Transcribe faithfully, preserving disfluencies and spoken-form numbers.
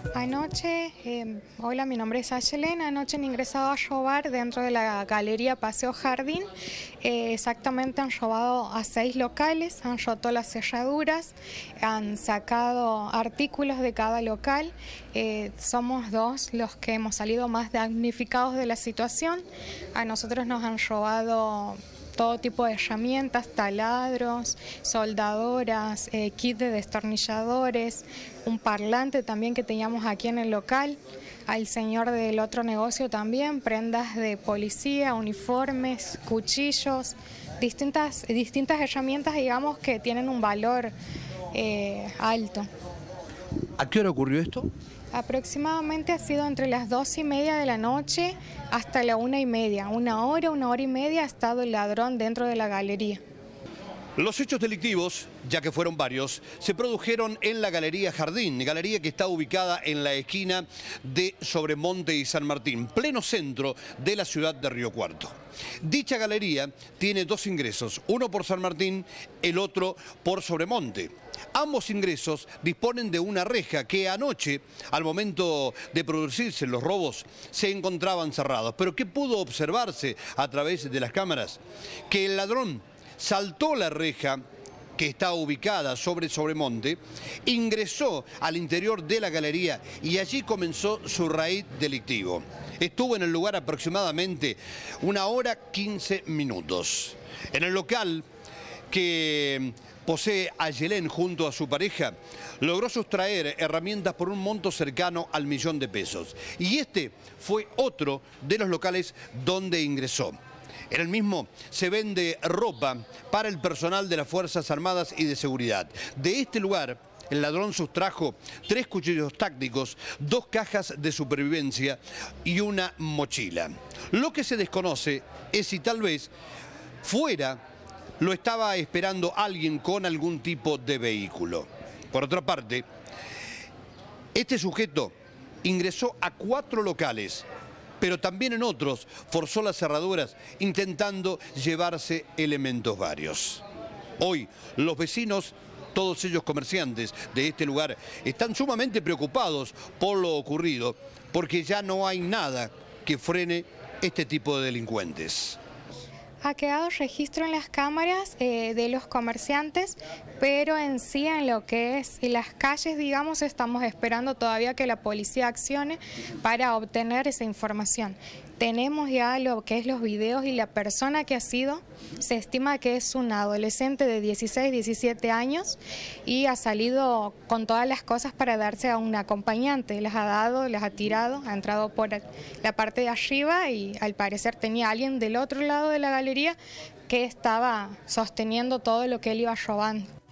Anoche, eh, hola, mi nombre es Ayelen. Anoche han ingresado a robar dentro de la galería Paseo Jardín. Eh, exactamente han robado a seis locales, han roto las cerraduras, han sacado artículos de cada local. Eh, somos dos los que hemos salido más damnificados de la situación. A nosotros nos han robado todo tipo de herramientas, taladros, soldadoras, eh, kit de destornilladores, un parlante también que teníamos aquí en el local, al señor del otro negocio también, prendas de policía, uniformes, cuchillos, distintas, distintas herramientas, digamos, que tienen un valor eh, alto. ¿A qué hora ocurrió esto? Aproximadamente ha sido entre las dos y media de la noche hasta la una y media. Una hora, una hora y media ha estado el ladrón dentro de la galería. Los hechos delictivos, ya que fueron varios, se produjeron en la Galería Jardín, galería que está ubicada en la esquina de Sobremonte y San Martín, pleno centro de la ciudad de Río Cuarto. Dicha galería tiene dos ingresos, uno por San Martín, el otro por Sobremonte. Ambos ingresos disponen de una reja que anoche, al momento de producirse los robos, se encontraban cerrados. Pero ¿qué pudo observarse a través de las cámaras? Que el ladrón saltó la reja que está ubicada sobre Sobremonte, ingresó al interior de la galería y allí comenzó su raid delictivo. Estuvo en el lugar aproximadamente una hora quince minutos. En el local que posee Ayelen junto a su pareja, logró sustraer herramientas por un monto cercano al millón de pesos. Y este fue otro de los locales donde ingresó. En el mismo se vende ropa para el personal de las Fuerzas Armadas y de Seguridad. De este lugar, el ladrón sustrajo tres cuchillos tácticos, dos cajas de supervivencia y una mochila. Lo que se desconoce es si tal vez fuera lo estaba esperando alguien con algún tipo de vehículo. Por otra parte, este sujeto ingresó a cuatro locales, pero también en otros forzó las cerraduras intentando llevarse elementos varios. Hoy los vecinos, todos ellos comerciantes de este lugar, están sumamente preocupados por lo ocurrido porque ya no hay nada que frene este tipo de delincuentes. Ha quedado registro en las cámaras eh, de los comerciantes, pero en sí en lo que es en las calles, digamos, estamos esperando todavía que la policía accione para obtener esa información. Tenemos ya lo que es los videos y la persona que ha sido, se estima que es una adolescente de dieciséis, diecisiete años y ha salido con todas las cosas para darse a un acompañante. Las ha dado, las ha tirado, ha entrado por la parte de arriba y al parecer tenía alguien del otro lado de la galería que estaba sosteniendo todo lo que él iba robando.